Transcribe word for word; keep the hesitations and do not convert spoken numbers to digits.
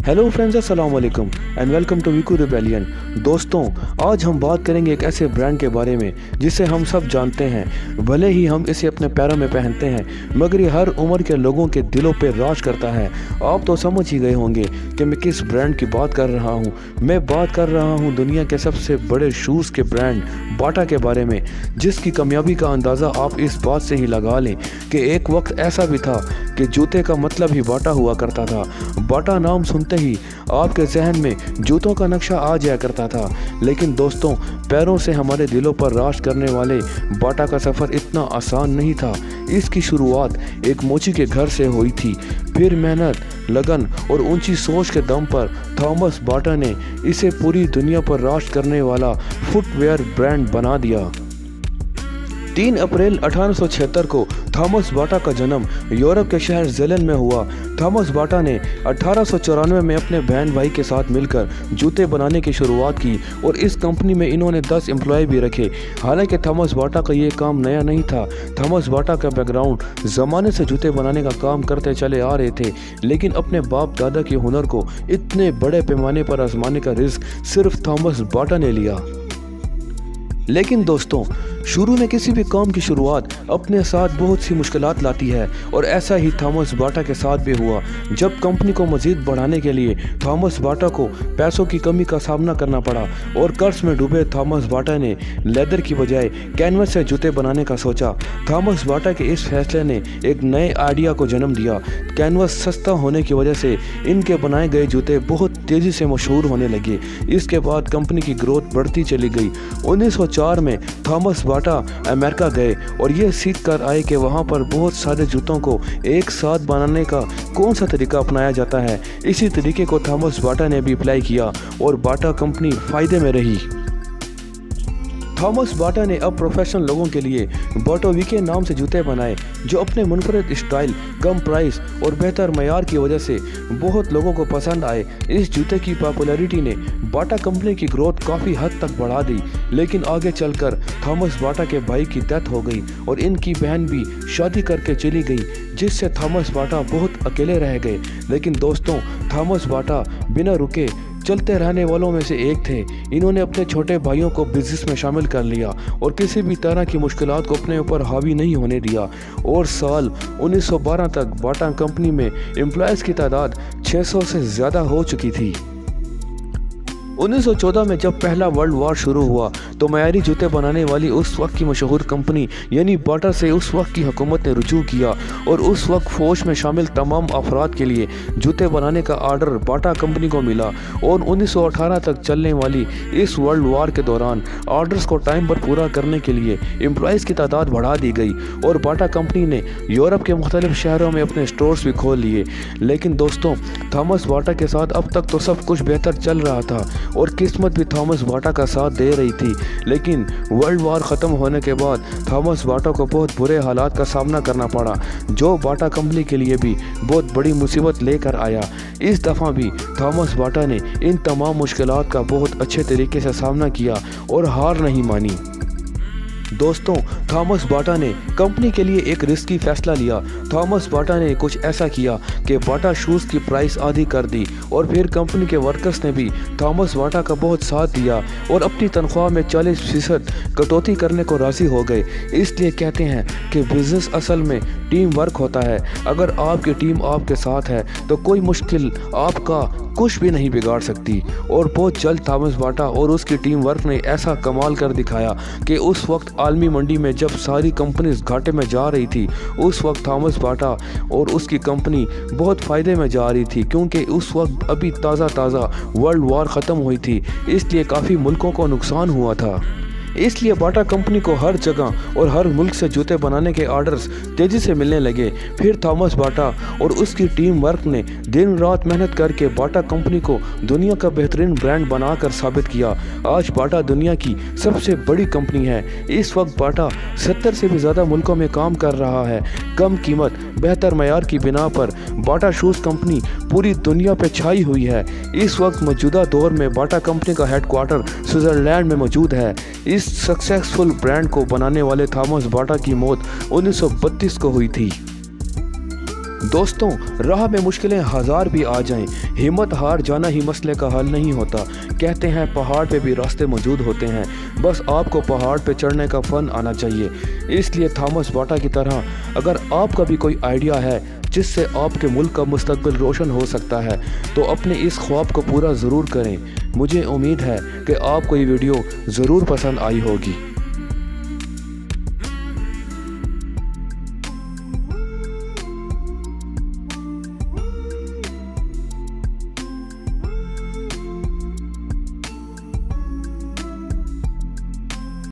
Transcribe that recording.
Hello friends, अस्सलाम वालेकुम and welcome to वीकू रिबेलियन। दोस्तों, आज हम बात करेंगे एक ऐसे ब्रांड के बारे में जिसे हम सब जानते हैं। भले ही हम इसे अपने पैरों में पहनते हैं, मगर ये हर उम्र के लोगों के दिलों पे राज करता है। आप तो समझ ही गए होंगे कि मैं किस ब्रांड की बात कर रहा हूँ। मैं बात कर रहा हूँ दुनिया के सबसे बड़े शूज़ के ब्रांड बाटा के बारे में, जिसकी कामयाबी का अंदाज़ा आप इस बात से ही लगा लें कि एक वक्त ऐसा भी था कि जूते का मतलब ही बाटा हुआ करता था। बाटा नाम सुनते ही आपके जहन में जूतों का नक्शा आ जाया करता था। लेकिन दोस्तों, पैरों से हमारे दिलों पर राज करने वाले बाटा का सफ़र इतना आसान नहीं था। इसकी शुरुआत एक मोची के घर से हुई थी। फिर मेहनत, लगन और ऊंची सोच के दम पर थॉमस बाटा ने इसे पूरी दुनिया पर राज करने वाला फुटवेयर ब्रांड बना दिया। तीन अप्रैल अठारह सौ छिहत्तर को थॉमस बाटा का जन्म यूरोप के शहर जेलन में हुआ। थॉमस बाटा ने अठारह सौ चौरानवे में अपने बहन भाई के साथ मिलकर जूते बनाने की शुरुआत की और इस कंपनी में इन्होंने दस एम्प्लॉय भी रखे। हालांकि थॉमस बाटा का ये काम नया नहीं था। थॉमस बाटा का बैकग्राउंड ज़माने से जूते बनाने का काम करते चले आ रहे थे, लेकिन अपने बाप दादा के हुनर को इतने बड़े पैमाने पर आजमाने का रिस्क सिर्फ थॉमस बाटा ने लिया। लेकिन दोस्तों, शुरू में किसी भी काम की शुरुआत अपने साथ बहुत सी मुश्किलात लाती है और ऐसा ही थॉमस बाटा के साथ भी हुआ। जब कंपनी को मज़ीद बढ़ाने के लिए थॉमस बाटा को पैसों की कमी का सामना करना पड़ा और कर्ज में डूबे थॉमस बाटा ने लेदर की बजाय कैनवस से जूते बनाने का सोचा। थॉमस बाटा के इस फैसले ने एक नए आइडिया को जन्म दिया। कैनवस सस्ता होने की वजह से इनके बनाए गए जूते बहुत तेज़ी से मशहूर होने लगे। इसके बाद कंपनी की ग्रोथ बढ़ती चली गई। उन्नीस सौ चार में थॉमस बाटा अमेरिका गए और ये सीख कर आए कि वहाँ पर बहुत सारे जूतों को एक साथ बनाने का कौन सा तरीका अपनाया जाता है। इसी तरीके को थॉमस बाटा ने भी अप्लाई किया और बाटा कंपनी फ़ायदे में रही। थॉमस बाटा ने अब प्रोफेशनल लोगों के लिए बाटोविके नाम से जूते बनाए, जो अपने मुनफरद स्टाइल, कम प्राइस और बेहतर मयार की वजह से बहुत लोगों को पसंद आए। इस जूते की पॉपुलैरिटी ने बाटा कंपनी की ग्रोथ काफ़ी हद तक बढ़ा दी। लेकिन आगे चलकर थॉमस बाटा के भाई की डेथ हो गई और इनकी बहन भी शादी करके चली गई, जिससे थॉमस बाटा बहुत अकेले रह गए। लेकिन दोस्तों, थॉमस बाटा बिना रुके चलते रहने वालों में से एक थे। इन्होंने अपने छोटे भाइयों को बिजनेस में शामिल कर लिया और किसी भी तरह की मुश्किलात को अपने ऊपर हावी नहीं होने दिया। और साल उन्नीस सौ बारह तक बाटा कंपनी में एम्प्लॉयज़ की तादाद छह सौ से ज़्यादा हो चुकी थी। उन्नीस सौ चौदह में जब पहला वर्ल्ड वार शुरू हुआ तो मयारी जूते बनाने वाली उस वक्त की मशहूर कंपनी यानी बाटा से उस वक्त की हुकूमत ने रुजू किया और उस वक्त फौज में शामिल तमाम अफराद के लिए जूते बनाने का आर्डर बाटा कंपनी को मिला। और उन्नीस सौ अठारह तक चलने वाली इस वर्ल्ड वार के दौरान आर्डर्स को टाइम पर पूरा करने के लिए एम्प्लॉयज़ की तादाद बढ़ा दी गई और बाटा कंपनी ने यूरोप के मुख्तलिफ शहरों में अपने स्टोर्स भी खोल लिए। लेकिन दोस्तों, थॉमस बाटा के साथ अब तक तो सब कुछ बेहतर चल रहा था और किस्मत भी थॉमस बाटा का साथ दे रही थी। लेकिन वर्ल्ड वार ख़त्म होने के बाद थॉमस बाटा को बहुत बुरे हालात का सामना करना पड़ा, जो बाटा कंपनी के लिए भी बहुत बड़ी मुसीबत लेकर आया। इस दफ़ा भी थॉमस बाटा ने इन तमाम मुश्किलात का बहुत अच्छे तरीके से सामना किया और हार नहीं मानी। दोस्तों, थॉमस बाटा ने कंपनी के लिए एक रिस्की फैसला लिया। थॉमस बाटा ने कुछ ऐसा किया कि बाटा शूज़ की प्राइस आधी कर दी और फिर कंपनी के वर्कर्स ने भी थॉमस बाटा का बहुत साथ दिया और अपनी तनख्वाह में चालीस फीसद कटौती करने को राज़ी हो गए। इसलिए कहते हैं कि बिज़नेस असल में टीम वर्क होता है। अगर आपकी टीम आपके साथ है तो कोई मुश्किल आपका कुछ भी नहीं बिगाड़ सकती। और बहुत जल्द थॉमस बाटा और उसकी टीम वर्क ने ऐसा कमाल कर दिखाया कि उस वक्त आलमी मंडी में जब सारी कंपनीज घाटे में जा रही थी, उस वक्त थॉमस बाटा और उसकी कंपनी बहुत फ़ायदे में जा रही थी, क्योंकि उस वक्त अभी ताज़ा ताज़ा वर्ल्ड वार ख़त्म हुई थी। इसलिए काफ़ी मुल्कों को नुकसान हुआ था। इसलिए बाटा कंपनी को हर जगह और हर मुल्क से जूते बनाने के आर्डर्स तेज़ी से मिलने लगे। फिर थॉमस बाटा और उसकी टीम वर्क ने दिन रात मेहनत करके बाटा कंपनी को दुनिया का बेहतरीन ब्रांड बनाकर साबित किया। आज बाटा दुनिया की सबसे बड़ी कंपनी है। इस वक्त बाटा सत्तर से भी ज़्यादा मुल्कों में काम कर रहा है। कम कीमत, बेहतर मयार की बिना पर बाटा शूज़ कंपनी पूरी दुनिया पर छाई हुई है। इस वक्त मौजूदा दौर में बाटा कंपनी का हेडक्वार्टर स्विट्ज़रलैंड में मौजूद है। इस सक्सेसफुल ब्रांड को बनाने वाले थॉमस बाटा की मौत उन्नीस सौ बत्तीस को हुई थी। दोस्तों, राह में मुश्किलें हजार भी आ जाएं, हिम्मत हार जाना ही मसले का हल नहीं होता। कहते हैं पहाड़ पे भी रास्ते मौजूद होते हैं, बस आपको पहाड़ पे चढ़ने का फ़न आना चाहिए। इसलिए थॉमस बाटा की तरह अगर आपका भी कोई आइडिया है जिससे आपके मुल्क का मुस्तकबिल रोशन हो सकता है, तो अपने इस ख्वाब को पूरा ज़रूर करें। मुझे उम्मीद है कि आपको ये वीडियो ज़रूर पसंद आई होगी।